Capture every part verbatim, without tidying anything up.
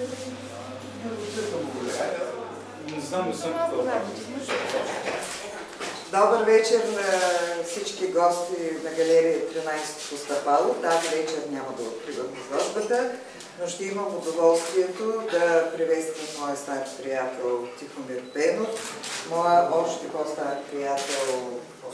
Не знам, не съм Добър вечер на всички гости на галерия тринайсети Стъпало. Тази вечер няма да откривам изложбата, но ще имам удоволствието да приветствам моя стар приятел Тихомир Пенов, моя още по-стар приятел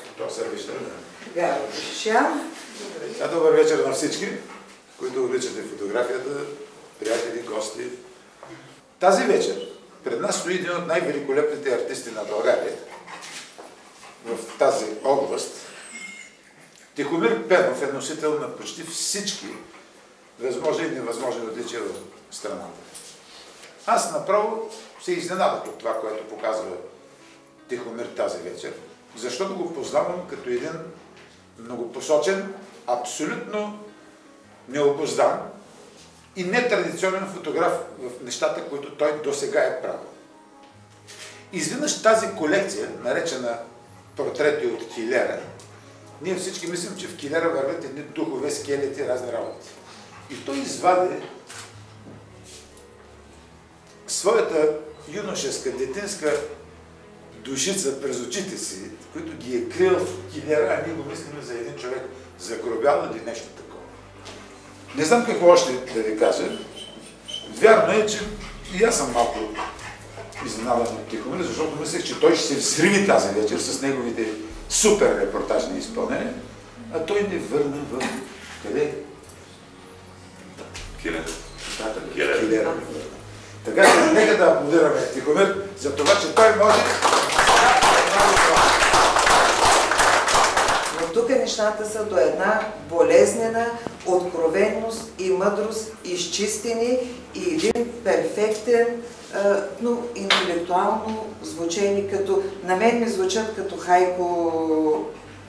Гаро Шишан. Добър вечер на всички, които обичате фотографията, приятели, гости. Тази вечер пред нас стои един от най-великолепните артисти на България в тази област. Тихомир Пенов е носител на почти всички възможни и невъзможни отличия в страната. Аз направо се изненадах от това, което показва Тихомир тази вечер, защото го познавам като един многопосочен, абсолютно необуздан и нетрадиционен фотограф в нещата, които той досега е правил. Изведнъж тази колекция, наречена портрети от килера, ние всички мислим, че в килера вървят едни духове, скелети, разни работи. И той извади своята юношеска, детинска душица през очите си, които ги е крил в килера, а ние го мислим за един човек загробял или нещо такова. Не знам какво още да ви кажа. Вярно е, че и аз съм малко изненадан от Тихомир, защото мислех, че той ще се взриви тази вечер с неговите супер репортажни изпълнения, а той не върна в... къде? Килера. Килера. Така че нека да аплодираме Тихомир за това, че той може... Но тук нещата са до една болезнена откровенност и мъдрост, изчистени и един перфектен, но интелектуално звучени, като на мен ми звучат като Хайко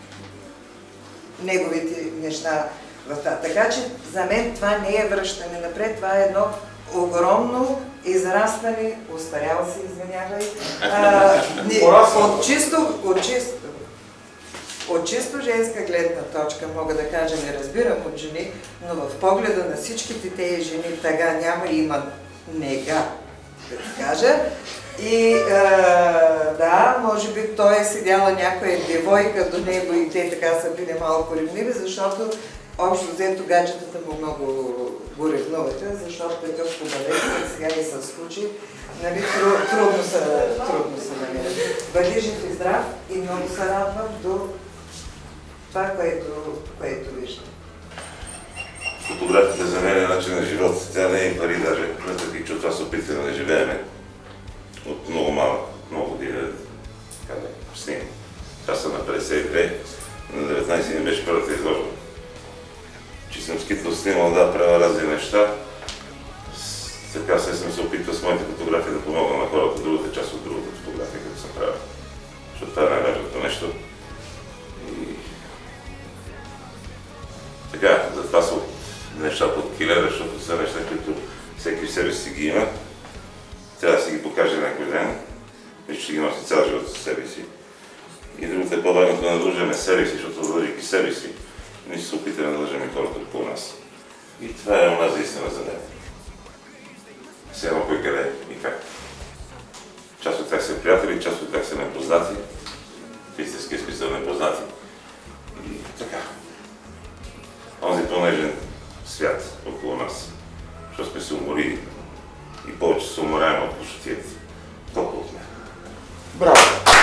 неговите неща в това. Така че за мен това не е връщане напред, това е едно огромно израстване, устарял се, извинявай, а, не, от, чисто, от, чисто, от чисто женска гледна точка, мога да кажа, не разбирам от жени, но в погледа на всичките тези жени тъга няма и има нега, да ти кажа. И а, да, може би той е седяла някоя девойка до него и те така са били малко ревниви, защото общо взето гаджетата му много го ревнувате, защото такъв хубавец, сега и се случи, нали, трудно се намира. Бъди жив и здрав и много се радвам до това, което, което виждам. Фотографията за мен е начин на живот. Тя не е пари даже. Въпреки че от това се опитваме да живееме от много малък, много години да снимам. Аз съм на петдесет и две, на деветнайсет ми беше първата изложба. Че съм скитал снимал, да, правя разни неща. Така се съм се опитвал с моите фотографии да помогна на хората, другата част от другата фотография, като съм правил. Защото това е най-важното нещо. И... така, затова са нещата от килера, защото са неща, които всеки в себе си ги има. Трябва да си ги покаже някой ден. Виж, че ги носи цял живот със себе си. И другото е по-важното да надлъжаме себе си, защото надлъжайки себе си, ние ще се опитаме да лъжем и хората около нас. И това е онази истина за мен. Все едно кой къде и как. Част от тях са приятели, част от тях са непознати. В истинския смисъл непознати. И така. Онзи по-нежен свят около нас. Защото сме се уморили и повече се уморяем от пошутията. Толкова от мен. Браво!